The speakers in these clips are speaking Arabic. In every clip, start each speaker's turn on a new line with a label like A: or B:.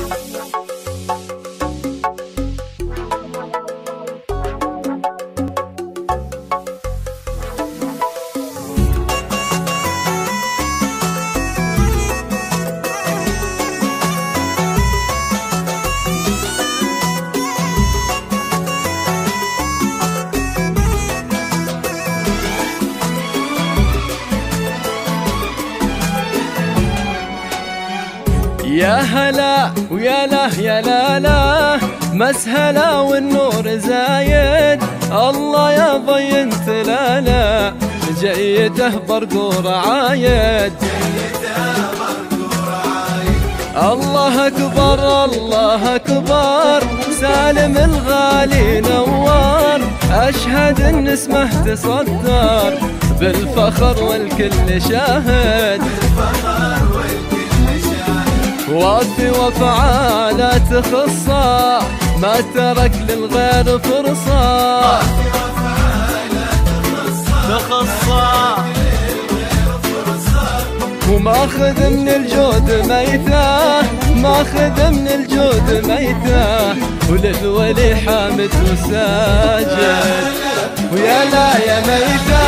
A: يا هلا ويا له يا لا لا، مسهلا والنور زايد، الله يا ضي انت لا لا، جيته برقور عايد. الله اكبر الله اكبر، سالم الغالي نوار، اشهد ان اسمه تصدر بالفخر والكل شاهد. وفي وفعاله تخصه، ما ترك للغير فرصه. وماخذ من الجود ميته، ماخذ من الجود ميته، وللولي حامد وساجد. ويا لا يا ميته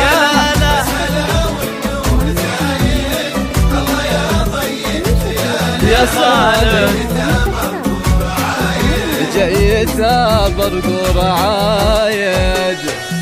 A: يا صالح، جيته برقور عايد.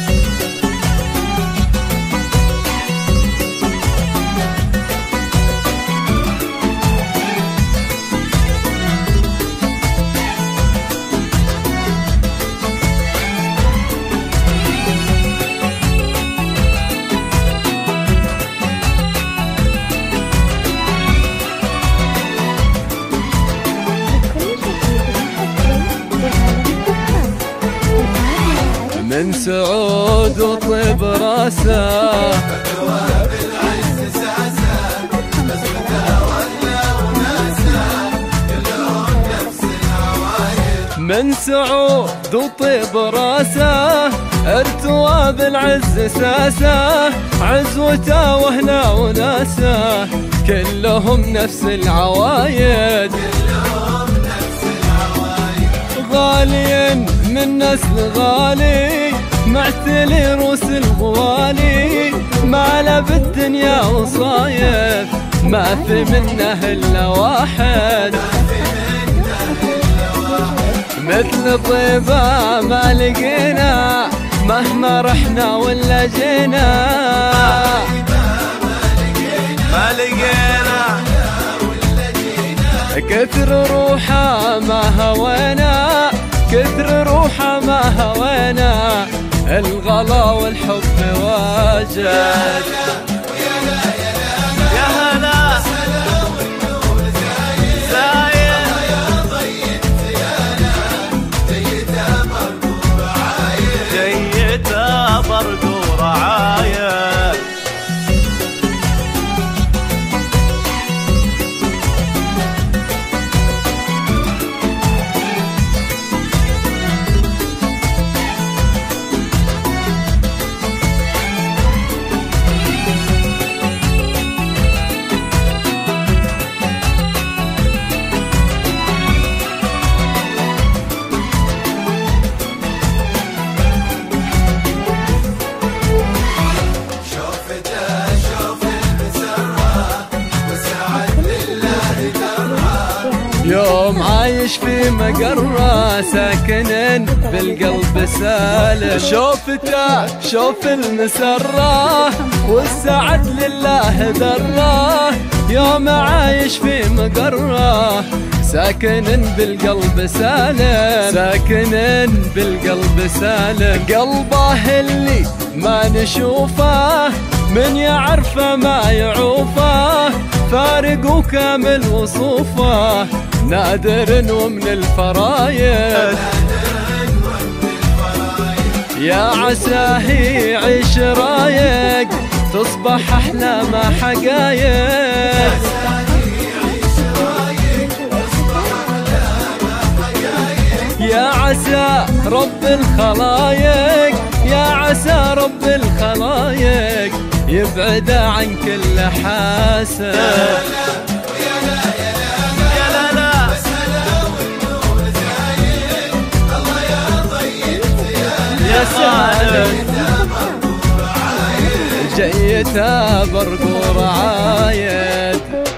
A: من سعود وطيب راسه، من سعود وطيب راسه، ارتوى بالعز ساسه، عزوته وهنا وناسه، كلهم نفس العوايد. غاليين من نسل غالي، معتلي روس الغوالي، ما له بالدنيا وصايف، ما في منه الا واحد. مثل طيبة ما لقينا، مهما رحنا ولا جينا، ما لقينا. كثر روحه ما هوينا، كثر روحه ما هوينا، الغلا والحب واجد. يا هلا زايد، جيته برقور عايد. يوم عايش في مقرة، ساكن بالقلب سالم، شوفته شوف المسرة، والسعد لله ذرة. يوم عايش في مقرة، ساكن بالقلب سالم، ساكن بالقلب سالم. قلبه اللي ما نشوفه، من يعرفه ما يعوفه، فارق وكامل وصوفه، نادر ومن الفرايد. يا عساه يعيش رايق، تصبح أحلامه حقايق. يا عسى رب الخلايق، يا عسى رب الخلايق، يبعد عن كل حاسد. خالد جيته برقور عايد